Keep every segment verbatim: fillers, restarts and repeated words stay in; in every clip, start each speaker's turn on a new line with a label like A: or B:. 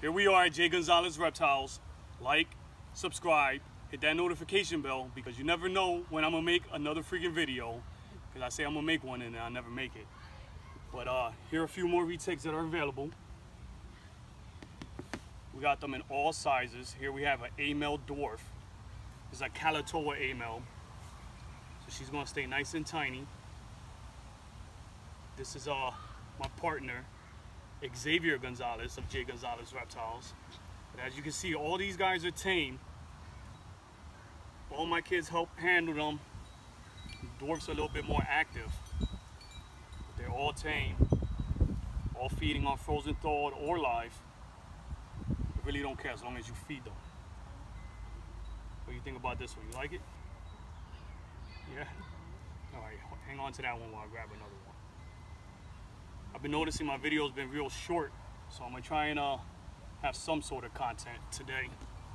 A: Here we are at Jay Gonzalez Reptiles. Like, subscribe, hit that notification bell, because you never know when I'm gonna make another freaking video. Because I say I'm gonna make one and then I never make it. But uh, here are a few more retics that are available. We got them in all sizes. Here we have an A-male dwarf. It's a Kalatoa A-male. So she's gonna stay nice and tiny. This is uh, my partner, Jay Gonzalez of Jay Gonzalez Reptiles. But as you can see, all these guys are tame. All my kids help handle them. The dwarfs are a little bit more active. But they're all tame, all feeding on frozen, thawed, or live. I really don't care as long as you feed them. What do you think about this one? You like it? Yeah? Alright, hang on to that one while I grab another one. I've been noticing my videos been real short, so I'm gonna try and uh, have some sort of content today.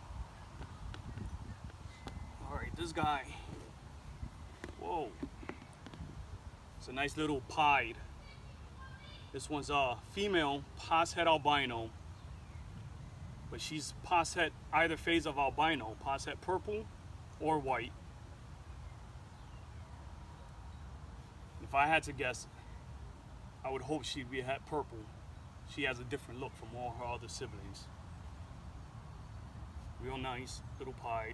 A: Alright, this guy. Whoa. It's a nice little pied. This one's a female pos het albino. But she's pos het either phase of albino, pos het purple or white. If I had to guess, I would hope she'd be het purple. She has a different look from all her other siblings. Real nice, little pied.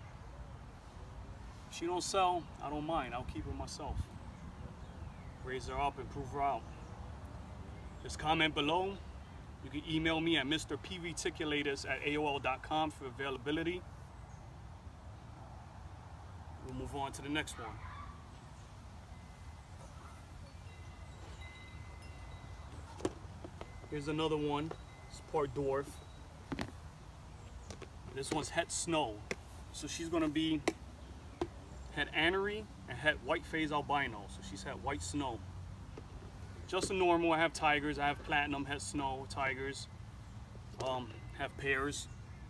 A: If she don't sell, I don't mind. I'll keep her myself. Raise her up, improve her out. Just comment below. You can email me at Mister P Reticulators at A O L dot com for availability. We'll move on to the next one. Here's another one. It's part dwarf. This one's het snow. So she's gonna be het anery and het white phase albino. So she's het white snow. Just a normal. I have tigers. I have platinum het snow tigers. Um, have pairs.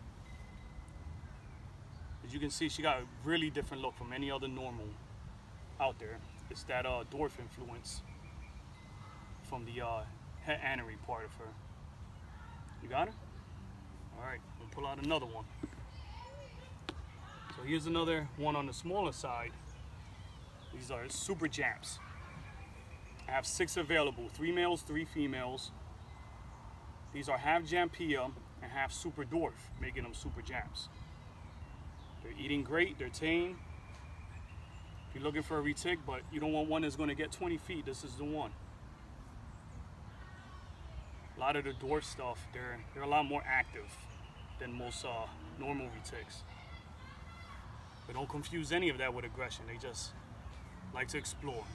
A: As you can see, she got a really different look from any other normal out there. It's that uh, dwarf influence from the uh, het anery part of her. You got her? All right, we'll pull out another one. So here's another one on the smaller side. These are super japs. I have six available, three males, three females. These are half Jampia and half super dwarf, making them super japs. They're eating great, they're tame. If you're looking for a retic, but you don't want one that's gonna get twenty feet, this is the one. A lot of the dwarf stuff, they're, they're a lot more active than most uh, normal retics. But don't confuse any of that with aggression. They just like to explore.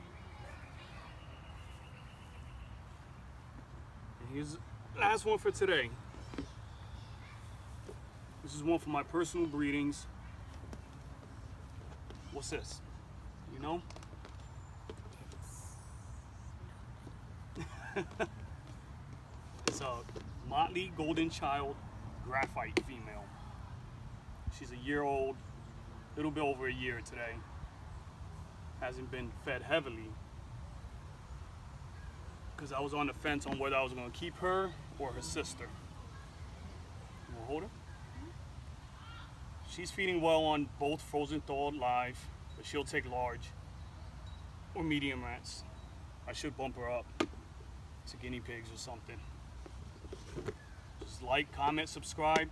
A: And here's the last one for today. This is one for my personal breedings. What's this? You know? It's a Motley Golden Child Graphite female. She's a year old, a little bit over a year today. Hasn't been fed heavily because I was on the fence on whether I was going to keep her or her sister. You want to hold her? She's feeding well on both frozen, thawed, live, but she'll take large or medium rats. I should bump her up to guinea pigs or something. Just like, comment, subscribe.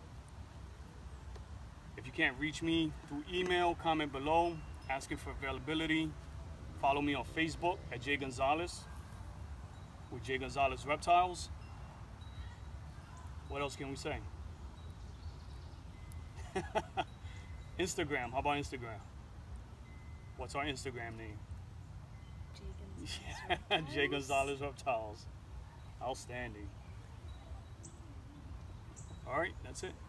A: If you can't reach me through email, comment below, asking for availability. Follow me on Facebook at Jay Gonzalez with Jay Gonzalez Reptiles. What else can we say? Instagram, how about Instagram? What's our Instagram name? Jay Gonzalez, yeah, Jay Gonzalez Reptiles. Outstanding. All right, that's it.